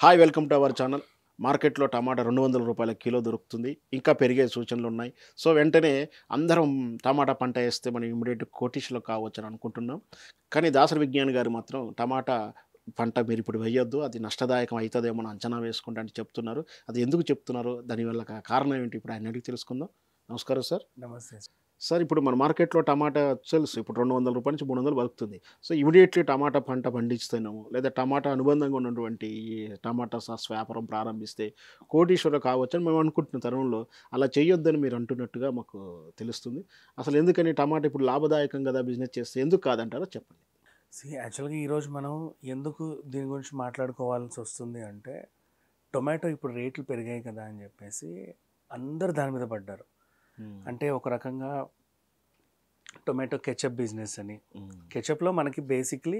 Hi welcome to our channel. మార్కెట్‌లో tomato రూ. 200 kilo దొరుకుతుంది. ఇంకా పెరిగే సూచనలున్నాయి. సో, వెంటనే అందరం టమాటా పంట ఏస్తే మనం ఇమ్మీడియేట్ కోటీశ్వరులు కావచ్చని అనుకుంటున్నాం. కానీ దాసరి విజ్ఞాన్ గారు మాత్రం టమాటా పంట మీరిప్పుడు వేయొద్దు. అది నష్టదాయకం అయితదేమో అని అంచనా వేసుకుంటా అని చెప్తున్నారు. అది ఎందుకు చెప్తున్నారో, దానివల్ల కారణం ఏంటి ఇప్పుడు ఆయన అడిగి తెలుసుకుందాం. నమస్కారం సార్. నమస్తే. సార్, ఇప్పుడు మన మార్కెట్‌లో టమాటా తెలుసు. ఇప్పుడు రూ. 200 నుంచి 300 పలుకుతుంది. సో, ఇమ్మీడియేట్‌లీ టమాటా పంట పండిస్తున్నాము. లేదా టమాటా అనుబంధంగా ఉన్నటువంటి ఈ టమాటా సాస్ వ్యాపారం ప్రారంభిస్తే కోటీశ్వరులు కావచ్చని మేము అనుకుంటున్న తరుణంలో అలా చేయొద్దని మీరు అంటున్నట్టుగా మాకు తెలుస్తుంది. అసలు ఎందుకని టమాటా ఇప్పుడు లాభదాయకం కదా బిజినెస్ చేస్తే ఎందుకు కాదంటారో చెప్పండి? యాక్చువల్గా ఈరోజు మనం ఎందుకు దీని గురించి మాట్లాడుకోవాల్సి వస్తుంది అంటే, టొమాటో ఇప్పుడు రేట్లు పెరిగాయి కదా అని చెప్పేసి అందరు దాని మీద పడ్డారు. అంటే ఒక రకంగా టొమాటో కెచప్ బిజినెస్ అని, కెచప్లో మనకి బేసిక్లీ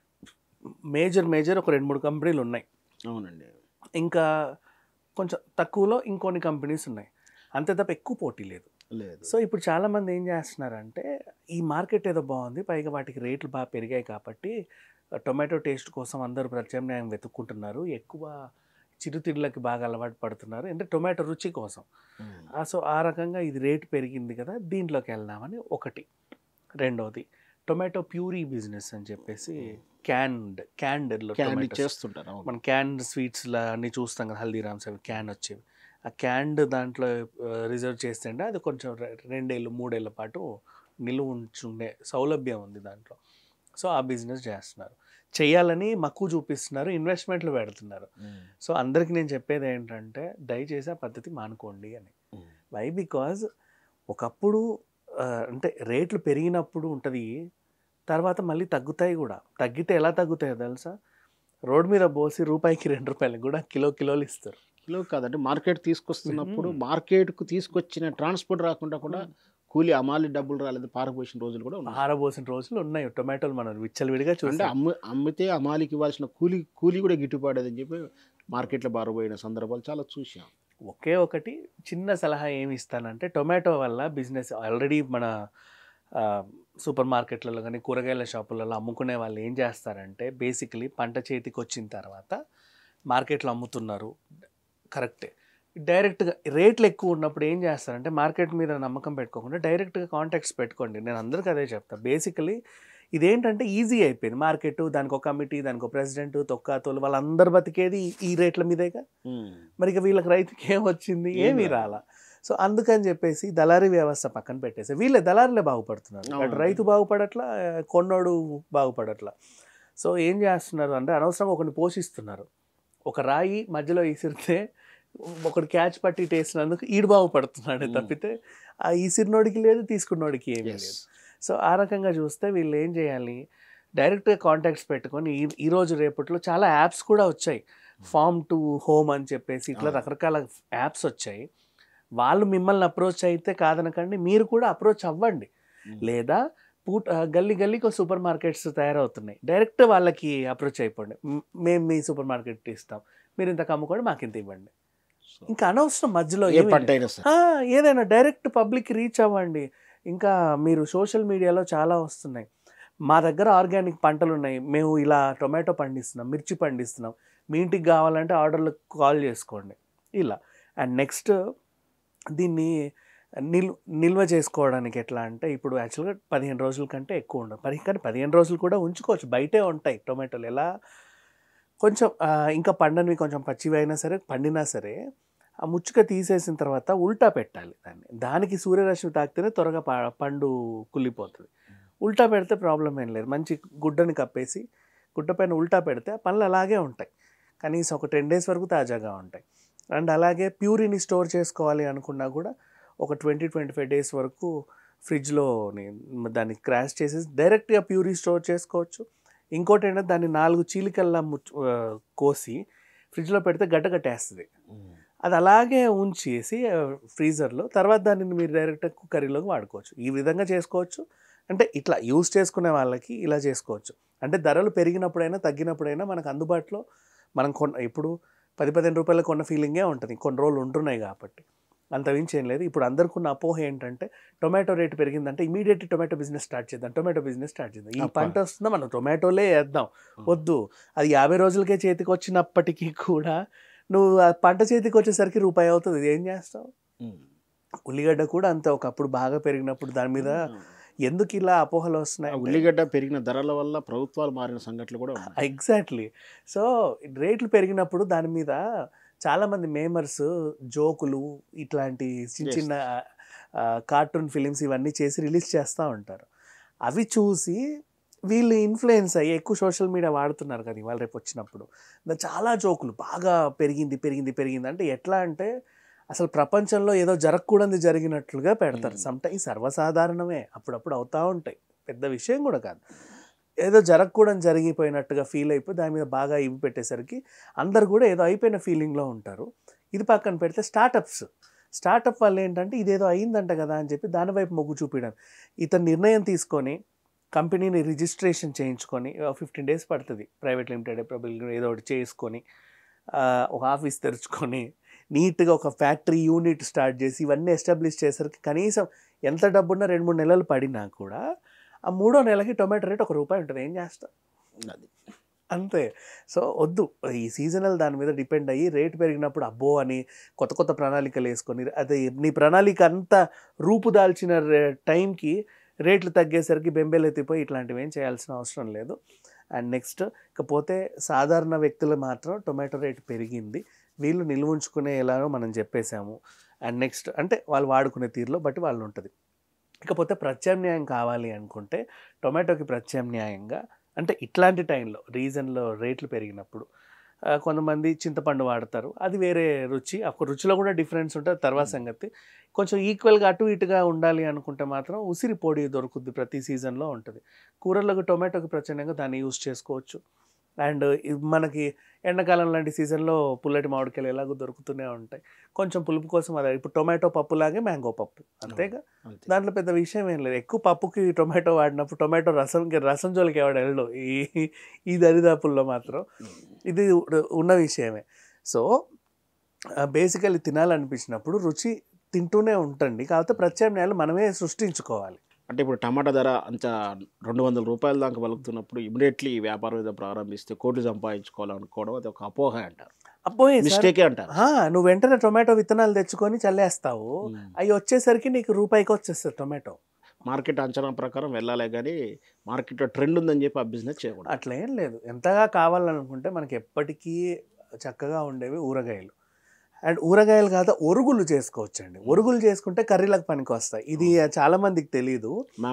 మేజర్ ఒక 2-3 కంపెనీలు ఉన్నాయి. అవునండి. ఇంకా కొంచెం తక్కువలో ఇంకొన్ని కంపెనీస్ ఉన్నాయి. అంతే తప్ప ఎక్కువ పోటీ లేదు. సో ఇప్పుడు చాలామంది ఏం చేస్తున్నారంటే, ఈ మార్కెట్ ఏదో బాగుంది, పైగా వాటికి రేట్లు బాగా పెరిగాయి కాబట్టి టొమాటో టేస్ట్ కోసం అందరూ ప్రత్యామ్నాయం వెతుక్కుంటున్నారు, ఎక్కువ చిరుతిళ్ళకి బాగా అలవాటు పడుతున్నారు, అంటే టొమాటో రుచి కోసం. సో ఆ రకంగా ఇది రేటు పెరిగింది కదా, దీంట్లోకి వెళ్దామని ఒకటి. రెండవది టొమాటో ప్యూరీ బిజినెస్ అని చెప్పేసి క్యాండ్లో చేస్తుంటారు. మన క్యాండ్ స్వీట్స్లో అన్నీ చూస్తాం కదా, హల్దీరామ్స్ అవి క్యాన్ వచ్చేవి. ఆ క్యాండ్ దాంట్లో రిజర్వ్ చేస్తే అది కొంచెం 2-3 ఏళ్ళ పాటు నిలువ ఉంచుండే సౌలభ్యం ఉంది దాంట్లో. సో ఆ బిజినెస్ చేస్తున్నారు, చేయాలని మక్కువ చూపిస్తున్నారు, ఇన్వెస్ట్మెంట్లు పెడుతున్నారు. సో అందరికీ నేను చెప్పేది ఏంటంటే, దయచేసి ఆ పద్ధతి మానుకోండి అని. వై? బికాజ్ ఒకప్పుడు అంటే రేట్లు పెరిగినప్పుడు ఉంటుంది, తర్వాత మళ్ళీ తగ్గుతాయి కూడా. తగ్గితే ఎలా తగ్గుతాయో తెలుసా? రోడ్డు మీద పోసి రూపాయికి 2 రూపాయలకి కూడా కిలోలు ఇస్తారు. కిలో కాదంటే మార్కెట్ తీసుకొస్తున్నప్పుడు మార్కెట్‌కు తీసుకొచ్చిన ట్రాన్స్‌పోర్ట్ రాకుండా కూడా కూలి అమాలి డబ్బులు రాలేదు, పారబోసిన రోజులు కూడా ఉన్నాయి. పారబోసిన రోజులు ఉన్నాయి. టొమాటోలు మనం విచ్చలవిడిగా అంటే చూస్తాం. అమ్మితే అమాలికి ఇవ్వాల్సిన కూలి కూడా గిట్టుబాటని చెప్పి మార్కెట్‌లో బారబోయిన సందర్భాలు చాలా చూసాం. ఒకే ఒకటి చిన్న సలహా ఏమి ఇస్తానంటే, టొమాటో వల్ల బిజినెస్ ఆల్రెడీ మన సూపర్ మార్కెట్లలో కానీ కూరగాయల షాపులలో అమ్ముకునే వాళ్ళు ఏం చేస్తారంటే, బేసికలీ పంట చేతికి వచ్చిన తర్వాత మార్కెట్లో అమ్ముతున్నారు, కరెక్టే. డైరెక్ట్గా రేట్లు ఎక్కువ ఉన్నప్పుడు ఏం చేస్తారంటే, మార్కెట్ మీద నమ్మకం పెట్టుకోకుండా డైరెక్ట్గా కాంటాక్ట్స్ పెట్టుకోండి. నేను అందరికీ అదే చెప్తాను. బేసికలీ ఇదేంటంటే ఈజీ అయిపోయింది మార్కెట్. దానికి ఒక కమిటీ, దానికి ఒక ప్రెసిడెంట్, తొక్కాతోలు, వాళ్ళందరూ బతికేది ఈ రేట్ల మీదేగా. మరి ఇక వీళ్ళకి రైతుకి ఏం వచ్చింది? ఏమీ రాలా. సో అందుకని చెప్పేసి దళారీ వ్యవస్థ పక్కన పెట్టేసి వీళ్ళే దళారులే బాగుపడుతున్నారు. అటు రైతు బాగుపడట్లా, కొన్నోడు బాగుపడట్లా. సో ఏం చేస్తున్నారు అంటే, అనవసరంగా ఒకరిని పోషిస్తున్నారు. ఒక రాయి మధ్యలో ఇసిరితే ఒకటి క్యాచ్ పట్టి వేసినందుకు ఈడు బాగుపడుతున్నాడు తప్పితే ఆ ఈసిరినోడికి లేదు, తీసుకున్నోడికి ఏమీ లేదు. సో ఆ రకంగా చూస్తే వీళ్ళు ఏం చేయాలి, డైరెక్ట్గా కాంటాక్ట్స్ పెట్టుకొని ఈరోజు రేపట్లో చాలా యాప్స్ కూడా వచ్చాయి. ఫార్మ్ టు హోమ్ అని చెప్పేసి ఇట్లా రకరకాల యాప్స్ వచ్చాయి. వాళ్ళు మిమ్మల్ని అప్రోచ్ అయితే కాదనకండి, మీరు కూడా అప్రోచ్ అవ్వండి. లేదా గల్లీకి సూపర్ మార్కెట్స్ తయారవుతున్నాయి, డైరెక్ట్ వాళ్ళకి అప్రోచ్ అయిపోండి. మేము మీ సూపర్ మార్కెట్ ఇస్తాం, మీరు ఇంత అమ్ముకోండి, మాకు ఇంత ఇవ్వండి. ఇంకా అనవసరం మధ్యలో ఏదైనా డైరెక్ట్ పబ్లిక్ రీచ్ అవ్వండి. ఇంకా మీరు సోషల్ మీడియాలో చాలా వస్తున్నాయి, మా దగ్గర ఆర్గానిక్ పంటలు ఉన్నాయి, మేము ఇలా టొమాటో పండిస్తున్నాం, మిర్చి పండిస్తున్నాం, మీ ఇంటికి కావాలంటే ఆర్డర్లు కాల్ చేసుకోండి ఇలా. అండ్ నెక్స్ట్ దీన్ని నిల్వ చేసుకోవడానికి ఎట్లా అంటే, ఇప్పుడు యాక్చువల్గా 15 రోజుల కంటే ఎక్కువ ఉండదు, కానీ 15 రోజులు కూడా ఉంచుకోవచ్చు. బయటే ఉంటాయి టొమాటోలు. ఎలా కొంచెం ఇంకా పండనివి, కొంచెం పచ్చివి అయినా సరే, పండినా సరే ఆ ముచ్చుక తీసేసిన తర్వాత ఉల్టా పెట్టాలి దానికి సూర్యరశ్మి తాకితేనే త్వరగా పండు కుళ్ళిపోతుంది. ఉల్టా పెడితే ప్రాబ్లం ఏం లేదు. మంచి గుడ్డని కప్పేసి గుడ్డ పైన ఉల్టా పెడితే ఆ పండ్లు అలాగే ఉంటాయి, కనీసం ఒక 10 days వరకు తాజాగా ఉంటాయి. అండ్ అలాగే ప్యూరీని స్టోర్ చేసుకోవాలి అనుకున్నా కూడా ఒక 20-25 days వరకు ఫ్రిడ్జ్లో దాన్ని క్రాష్ చేసేసి డైరెక్ట్గా ప్యూరీ స్టోర్ చేసుకోవచ్చు. ఇంకోటి ఏంటంటే, దాన్ని 4 చీలికల్లా కోసి ఫ్రిడ్జ్లో పెడితే గడ్డగట్టేస్తుంది. అది అలాగే ఉంచేసి ఫ్రీజర్లో, తర్వాత దాన్ని మీరు డైరెక్ట్గా కర్రీలోకి వాడుకోవచ్చు. ఈ విధంగా చేసుకోవచ్చు. అంటే ఇట్లా యూజ్ చేసుకునే వాళ్ళకి ఇలా చేసుకోవచ్చు. అంటే ధరలు పెరిగినప్పుడైనా తగ్గినప్పుడైనా మనకు అందుబాటులో మనం ఇప్పుడు 10-15 రూపాయలకు కొన్న ఫీలింగే ఉంటుంది, కొన్ని రోజులు ఉంటున్నాయి కాబట్టి. అంతమించి ఏం లేదు. ఇప్పుడు అందరికున్న అపోహ ఏంటంటే టొమాటో రేట్ పెరిగిందంటే ఇమీడియట్లీ టొమాటో బిజినెస్ స్టార్ట్ చేద్దాం, టొమాటో బిజినెస్ స్టార్ట్ చేద్దాం. ఈ పంట వస్తుందా మనం టొమాటోలే వేద్దాం. వద్దు, అది 50 రోజులకే చేతికి వచ్చినప్పటికీ కూడా నువ్వు ఆ పంట చేతికి వచ్చేసరికి రూపాయి అవుతుంది. ఏం చేస్తావు? ఉల్లిగడ్డ కూడా అంతే, ఒకప్పుడు బాగా పెరిగినప్పుడు దాని మీద ఎందుకు ఇలా అపోహలు వస్తున్నాయి? ఉల్లిగడ్డ పెరిగిన ధరల వల్ల ప్రభుత్వాలు మారిన సంఘటనలు కూడా ఉన్నాయి. ఎగ్జాక్ట్లీ. సో రేట్లు పెరిగినప్పుడు దాని మీద చాలామంది మేమర్స్ జోకులు ఇట్లాంటి చిన్న చిన్న కార్టూన్ ఫిలిమ్స్ ఇవన్నీ చేసి రిలీజ్ చేస్తూ ఉంటారు. అవి చూసి వీళ్ళు ఇన్ఫ్లుయెన్స్ అయ్యి ఎక్కువ సోషల్ మీడియా వాడుతున్నారు కదా ఇవాళ రేపు వచ్చినప్పుడు. చాలా జోకులు బాగా పెరిగింది పెరిగింది పెరిగింది అంటే ఎట్లా అంటే అసలు ప్రపంచంలో ఏదో జరగకూడదు జరిగినట్లుగా పెడతారు. సమ్టైమ్స్ సర్వసాధారణమే, అప్పుడప్పుడు అవుతూ ఉంటాయి, పెద్ద విషయం కూడా కాదు. ఏదో జరగకూడదు జరిగిపోయినట్టుగా ఫీల్ అయిపోయి దాని మీద బాగా ఇవి పెట్టేసరికి అందరు కూడా ఏదో అయిపోయిన ఫీలింగ్లో ఉంటారు. ఇది పక్కన పెడితే స్టార్టప్ వల్ల ఏంటంటే ఇదేదో అయిందంట కదా అని చెప్పి దానివైపు మొగ్గు చూపించడం. ఇతను నిర్ణయం తీసుకొని కంపెనీని రిజిస్ట్రేషన్ చేయించుకొని 15 days పడుతుంది, ప్రైవేట్ లిమిటెడ్ పబ్లిక్ ఏదో ఒకటి చేసుకొని ఒక ఆఫీస్ తెరుచుకొని నీట్గా ఒక ఫ్యాక్టరీ యూనిట్ స్టార్ట్ చేసి ఇవన్నీ ఎస్టాబ్లిష్ చేసరికి కనీసం ఎంత డబ్బున్నా 2-3 నెలలు పడినా కూడా ఆ 3వ నెలకి టొమాటో రేట్ ₹1 ఉంటుంది. ఏం చేస్తాం? అది అంతే. సో వద్దు, ఈ సీజనల్ దాని మీద డిపెండ్ అయ్యి రేటు పెరిగినప్పుడు అబ్బో అని కొత్త కొత్త ప్రణాళికలు వేసుకొని అదే నీ ప్రణాళిక అంతా రూపుదాల్చిన టైంకి రేట్లు తగ్గేసరికి బెంబేలెత్తిపోయి ఇట్లాంటివి ఏం చేయాల్సిన అవసరం లేదు. అండ్ నెక్స్ట్ ఇకపోతే సాధారణ వ్యక్తులు మాత్రం టొమాటో రేటు పెరిగింది, వీళ్ళు నిల్వ ఉంచుకునే ఎలాగో మనం చెప్పేశాము. అండ్ నెక్స్ట్ అంటే వాళ్ళు వాడుకునే తీరులో బట్టి వాళ్ళు ఉంటుంది. ఇకపోతే ప్రత్యామ్నాయం కావాలి అనుకుంటే టొమాటోకి ప్రత్యామ్నాయంగా అంటే ఇట్లాంటి టైంలో రీజన్లో రేట్లు పెరిగినప్పుడు కొంతమంది చింతపండు వాడతారు, అది వేరే రుచి, ఒక రుచిలో కూడా డిఫరెన్స్ ఉంటుంది, తర్వాత సంగతి. కొంచెం ఈక్వల్గా అటు ఇటుగా ఉండాలి అనుకుంటే మాత్రం ఉసిరి పొడి దొరుకుద్ది, ప్రతి సీజన్లో ఉంటుంది. కూరలకు టొమాటోకి ప్రత్యేకంగా దాన్ని యూజ్ చేసుకోవచ్చు. అండ్ మనకి ఎండాకాలం లాంటి సీజన్లో పుల్లటి మామిడికాయలు ఎలాగో దొరుకుతూనే ఉంటాయి. కొంచెం పులుపు కోసం అదే ఇప్పుడు టొమాటో పప్పులాగే మ్యాంగో పప్పు, అంతేగా, దాంట్లో పెద్ద విషయం ఏం లేదు. ఎక్కువ పప్పుకి టొమాటో వాడినప్పుడు టొమాటో రసం జోలికి ఎవడు వెళ్ళడు ఈ దరిదాపుల్లో మాత్రం, ఇది ఉన్న విషయమే. సో బేసికలీ తినాలనిపించినప్పుడు రుచి తింటూనే ఉంటుంది, కాకపోతే ప్రత్యామ్నాయాలు మనమే సృష్టించుకోవాలి. అంటే ఇప్పుడు టమాటా ధర అంత ₹200 దాకా పలుకుతున్నప్పుడు ఇమీడియట్లీ వ్యాపారం ఏదో ప్రారంభిస్తే కోట్లు సంపాదించుకోవాలనుకోవడం అది ఒక అపోహ అంటారు, అబ్బోయ్ మిస్టేకే అంటారు. నువ్వు వెంటనే టొమాటో విత్తనాలు తెచ్చుకొని చల్లేస్తావు, అవి వచ్చేసరికి నీకు రూపాయికి వచ్చేస్తుంది టొమాటో. మార్కెట్ అంచనా ప్రకారం వెళ్ళాలి కానీ మార్కెట్లో ట్రెండ్ ఉందని చెప్పి ఆ బిజినెస్ చేయకూడదు. అట్లా ఏం లేదు, ఎంతగా కావాలనుకుంటే మనకి ఎప్పటికీ చక్కగా ఉండేవి ఊరగాయలు. అండ్ ఊరగాయలు కాదు ఒరుగులు చేసుకోవచ్చండి. ఒరుగులు చేసుకుంటే కర్రీలకు పనికి వస్తాయి. ఇది చాలా మందికి తెలియదు.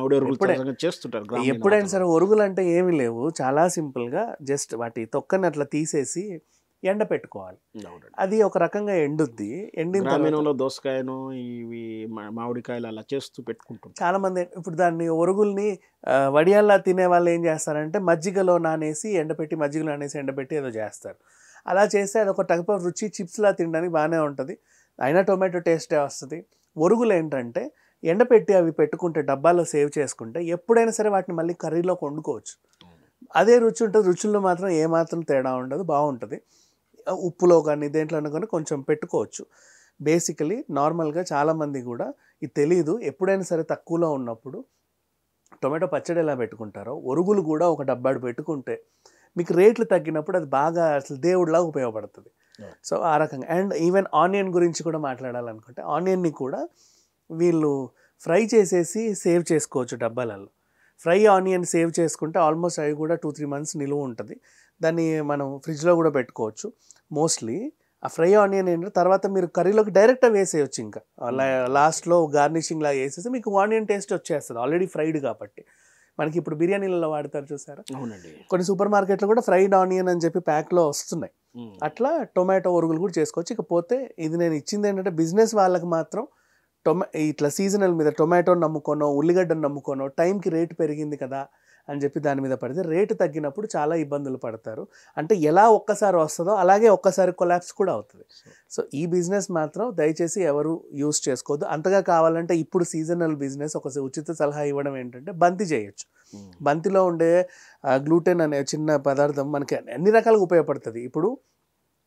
చేస్తుంటారు. ఎప్పుడైనా సరే ఒరుగులు అంటే ఏమీ లేవు, చాలా సింపుల్గా జస్ట్ వాటి తొక్కని అట్లా తీసేసి ఎండ పెట్టుకోవాలి. అది ఒక రకంగా ఎండుద్ది. ఎండిన దోసకాయను ఇవి మామిడికాయలు అలా చేస్తూ పెట్టుకుంటారు చాలా మంది. ఇప్పుడు దాన్ని ఒరుగుల్ని వడియాల్లా తినే వాళ్ళు ఏం చేస్తారంటే మజ్జిగలో నానేసి ఎండబెట్టి ఏదో చేస్తారు. అలా చేస్తే అది ఒక టైప్ ఆఫ్ రుచి, చిప్స్లా తినడానికి బాగానే ఉంటుంది, అయినా టొమాటో టేస్టే వస్తుంది. ఒరుగులు ఏంటంటే ఎండపెట్టి అవి పెట్టుకుంటే డబ్బాలో సేవ్ చేసుకుంటే ఎప్పుడైనా సరే వాటిని మళ్ళీ కర్రీలోకి వండుకోవచ్చు. అదే రుచి ఉంటుంది, రుచుల్లో మాత్రం ఏమాత్రం తేడా ఉండదు, బాగుంటుంది. ఉప్పులో కానీ దేంట్లోనే కానీ కొంచెం పెట్టుకోవచ్చు. బేసికలీ నార్మల్గా చాలామంది కూడా ఇది తెలీదు, ఎప్పుడైనా సరే తక్కువలో ఉన్నప్పుడు టొమాటో పచ్చడి ఎలా పెట్టుకుంటారో ఒరుగులు కూడా ఒక డబ్బాడు పెట్టుకుంటే మీకు రేట్లు తగ్గినప్పుడు అది బాగా అసలు దేవుడిలాగా ఉపయోగపడుతుంది. సో ఆ రకంగా. అండ్ ఈవెన్ ఆనియన్ గురించి కూడా మాట్లాడాలనుకుంటే ఆనియన్ని కూడా వీళ్ళు ఫ్రై చేసేసి సేవ్ చేసుకోవచ్చు డబ్బాలలో. ఫ్రై ఆనియన్ సేవ్ చేసుకుంటే ఆల్మోస్ట్ అవి కూడా 2-3 months నిలువ ఉంటుంది. దాన్ని మనం ఫ్రిడ్జ్లో కూడా పెట్టుకోవచ్చు. మోస్ట్లీ ఆ ఫ్రై ఆనియన్ ఏంటంటే తర్వాత మీరు కర్రీలోకి డైరెక్ట్గా వేసేయచ్చు, ఇంకా లాస్ట్లో గార్నిషింగ్ లాగా వేసేసి మీకు ఆనియన్ టేస్ట్ వచ్చేస్తుంది ఆల్రెడీ ఫ్రైడ్ కాబట్టి. మనకి ఇప్పుడు బిర్యానీలలో వాడతారు చూసారా, అవునండి, కొన్ని సూపర్ మార్కెట్లో కూడా ఫ్రైడ్ ఆనియన్ అని చెప్పి ప్యాక్లో వస్తున్నాయి. అట్లా టొమాటో ఒరుగులు కూడా చేసుకోవచ్చు. ఇకపోతే ఇది నేను ఇచ్చింది ఏంటంటే బిజినెస్ వాళ్ళకి మాత్రం ఇట్లా సీజనల్ మీద టొమాటోని నమ్ముకోనో ఉల్లిగడ్డను నమ్ముకోనో టైంకి రేటు పెరిగింది కదా అని చెప్పి దాని మీద పడితే రేటు తగ్గినప్పుడు చాలా ఇబ్బందులు పడతారు. అంటే ఎలా ఒక్కసారి వస్తుందో అలాగే ఒక్కసారి కొలాప్స్ కూడా అవుతుంది. సో ఈ బిజినెస్ మాత్రం దయచేసి ఎవరు యూస్ చేసుకోవద్దు. అంతగా కావాలంటే ఇప్పుడు సీజనల్ బిజినెస్ ఒక ఉచిత సలహా ఇవ్వడం ఏంటంటే బంతి చేయొచ్చు. బంతిలో ఉండే గ్లూటెన్ అనే చిన్న పదార్థం మనకి అన్ని రకాలుగా ఉపయోగపడుతుంది. ఇప్పుడు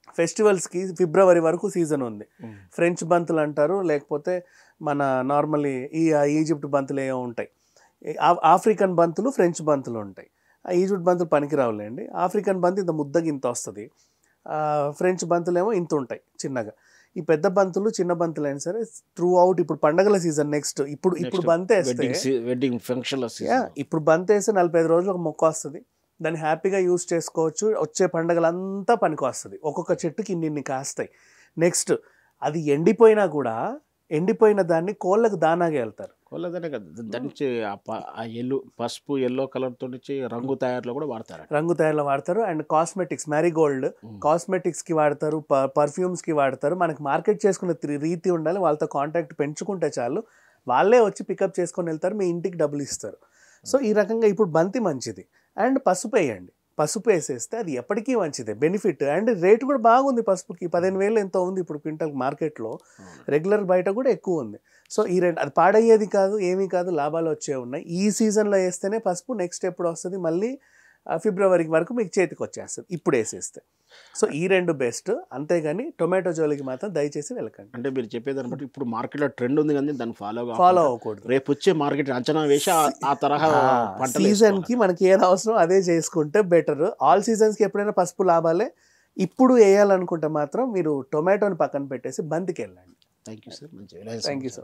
ఫెస్టివల్స్కి ఫిబ్రవరి వరకు సీజన్ ఉంది. ఫ్రెంచ్ బంతులు అంటారు, లేకపోతే మన నార్మల్లీ ఈజిప్ట్ బంతులు ఏవో ఉంటాయి. ఆఫ్రికన్ బంతులు, ఫ్రెంచ్ బంతులు ఉంటాయి. ఈజిప్ట్ బంతులు పనికిరావులేండి. ఆఫ్రికన్ బంతు ఇంత ముద్దకి ఇంత వస్తుంది, ఫ్రెంచ్ బంతులు ఏమో ఇంత ఉంటాయి చిన్నగా. ఈ పెద్ద బంతులు చిన్న బంతులు అయినా సరే త్రూ అవుట్ ఇప్పుడు పండగల సీజన్ నెక్స్ట్ ఇప్పుడు బంతి వేస్తే వెడ్డింగ్ ఫంక్షన్, ఇప్పుడు బంతి వేస్తే 45 రోజులు ఒక మొక్క వస్తుంది. దాన్ని హ్యాపీగా యూజ్ చేసుకోవచ్చు. వచ్చే పండగలంతా పనికి వస్తుంది. ఒక్కొక్క చెట్టుకి ఇన్ని కాస్తాయి. నెక్స్ట్ అది ఎండిపోయినా కూడా ఎండిపోయిన దాన్ని కోళ్ళకు దానాగా వెళ్తారు. కోళ్ళదనే కదా, దాని నుంచి పసుపు ఎల్లో కలర్తో నుంచి రంగు తయారులో కూడా వాడతారు. రంగు తయారులో వాడతారు. అండ్ కాస్మెటిక్స్, మ్యారీగోల్డ్ కాస్మెటిక్స్కి వాడతారు, పర్ఫ్యూమ్స్కి వాడతారు. మనకి మార్కెట్ చేసుకునే రీతి ఉండాలి. వాళ్ళతో కాంటాక్ట్ పెంచుకుంటే చాలు, వాళ్ళే వచ్చి పికప్ చేసుకొని వెళ్తారు, మీ ఇంటికి డబ్బులు ఇస్తారు. సో ఈ రకంగా ఇప్పుడు బంతి మంచిది. అండ్ పసుపు వేయండి. పసుపు వేసేస్తే అది ఎప్పటికీ మంచిదే, బెనిఫిట్. అండ్ రేటు కూడా బాగుంది పసుపుకి. 15,000 ఎంతో ఉంది ఇప్పుడు క్వింటల్ మార్కెట్లో. రెగ్యులర్ బయట కూడా ఎక్కువ ఉంది. సో ఈ రెండు అది పాడయ్యేది కాదు, ఏమీ కాదు, లాభాలు వచ్చే ఉన్నాయి. ఈ సీజన్లో వేస్తేనే పసుపు. నెక్స్ట్ ఎప్పుడు వస్తుంది మళ్ళీ ఫిబ్రవరి వరకు మీకు చేతికి వచ్చేస్తుంది ఇప్పుడు వేసేస్తే. సో ఈ రెండు బెస్ట్. అంతేగాని టొమాటో జోలికి మాత్రం దయచేసి వెళ్ళకండి. అంటే మీరు చెప్పేదాన్ని బట్టి ఇప్పుడు మార్కెట్లో ట్రెండ్ ఉంది కానీ దాన్ని ఫాలో అవ్వకూడదు. రేపు వచ్చే మార్కెట్ అంచనా వేసి ఆ తరహా సీజన్కి మనకి ఏది అవసరం అదే చేసుకుంటే బెటర్. ఆల్ సీజన్స్కి ఎప్పుడైనా పసుపు లాభాలే. ఇప్పుడు వేయాలనుకుంటే మాత్రం మీరు టొమాటోని పక్కన పెట్టేసి బంతికి వెళ్ళండి. Thank you sir. Thank you sir.